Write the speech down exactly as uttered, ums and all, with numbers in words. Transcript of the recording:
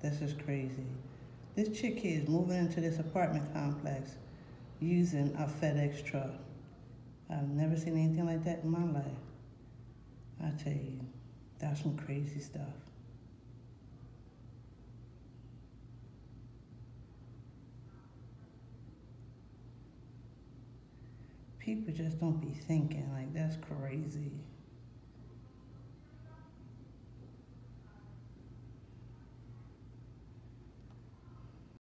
This is crazy. This chick here is moving into this apartment complex using a FedEx truck. I've never seen anything like that in my life. I tell you, that's some crazy stuff. People just don't be thinking, like, that's crazy.